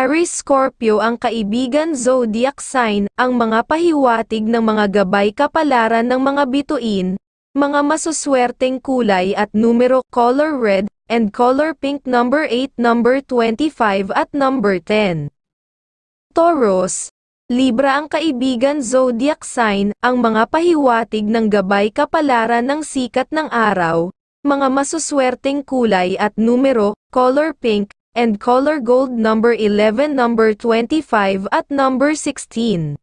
Aries Scorpio ang kaibigan zodiac sign, ang mga pahiwatig ng mga gabay kapalaran ng mga bituin, mga masuswerteng kulay at numero, color red, and color pink number 8, number 25 at number 10. Taurus, Libra ang kaibigan zodiac sign, ang mga pahiwatig ng gabay kapalaran ng sikat ng araw, mga masuswerteng kulay at numero, color pink, and color gold number 11, number 25 at number 16.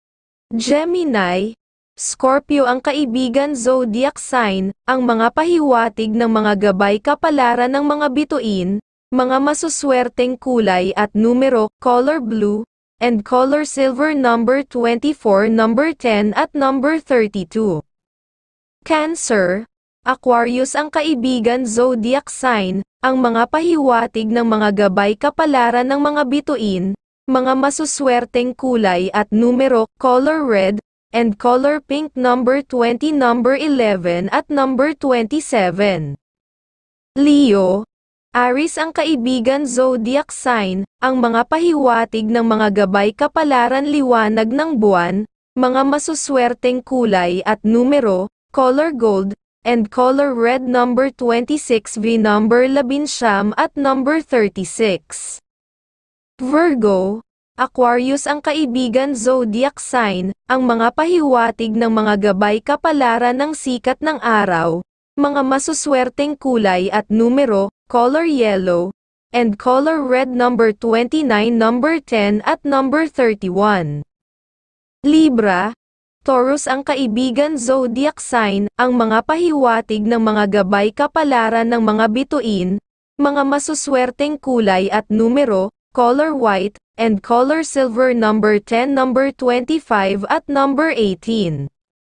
Gemini, Scorpio ang kaibigan zodiac sign, ang mga pahiwatig ng mga gabay kapalaran ng mga bituin, mga masuswerteng kulay at numero, color blue, and color silver number 24, number 10 at number 32. Cancer, Aquarius ang kaibigan zodiac sign, ang mga pahiwatig ng mga gabay kapalaran ng mga bituin, mga masuswerteng kulay at numero, color red, and color pink number 20, number 11 at number 27. Leo, Aries ang kaibigan zodiac sign, ang mga pahiwatig ng mga gabay kapalaran liwanag ng buwan, mga masuswerteng kulay at numero, color gold, and color red number 26V number 11 at number 36. Virgo, Aquarius ang kaibigan zodiac sign, ang mga pahiwatig ng mga gabay kapalaran ng sikat ng araw, mga masuswerteng kulay at numero, color yellow, and color red number 29, number 10 at number 31. Libra, Taurus ang kaibigan zodiac sign, ang mga pahiwatig ng mga gabay kapalaran ng mga bituin, mga masuswerteng kulay at numero, color white, and color silver number 10, number 25 at number 18.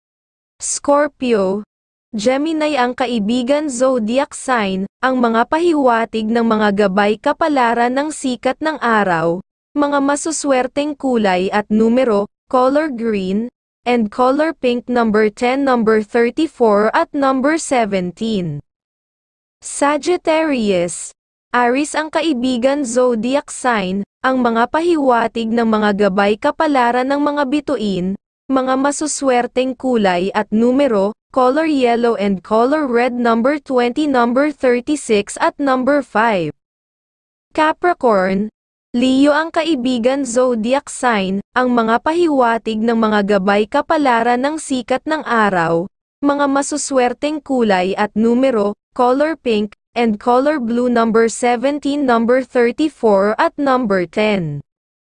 Scorpio, Gemini ang kaibigan zodiac sign, ang mga pahiwatig ng mga gabay kapalaran ng sikat ng araw, mga masuswerteng kulay at numero, color green, and color pink number 10, number 34 at number 17. Sagittarius, Aries ang kaibigan zodiac sign, ang mga pahiwatig ng mga gabay kapalaran ng mga bituin, mga masuswerteng kulay at numero, color yellow and color red number 20, number 36 at number 5. Capricorn, Leo ang kaibigan zodiac sign, ang mga pahiwatig ng mga gabay kapalaran ng sikat ng araw, mga masuswerteng kulay at numero, color pink, and color blue number 17, number 34 at number 10.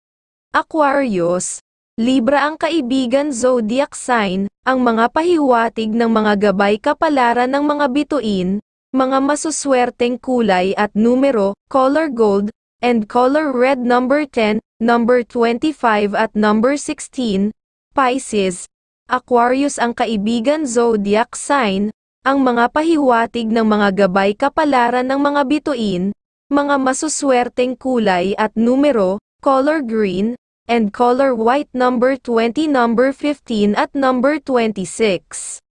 Aquarius, Libra ang kaibigan zodiac sign, ang mga pahiwatig ng mga gabay kapalaran ng mga bituin, mga masuswerteng kulay at numero, color gold, and color red number 10, number 25 at number 16. Pisces, Aquarius ang kaibigan zodiac sign, ang mga pahiwatig ng mga gabay kapalaran ng mga bituin, mga masuswerteng kulay at numero, color green, and color white number 20, number 15 at number 26.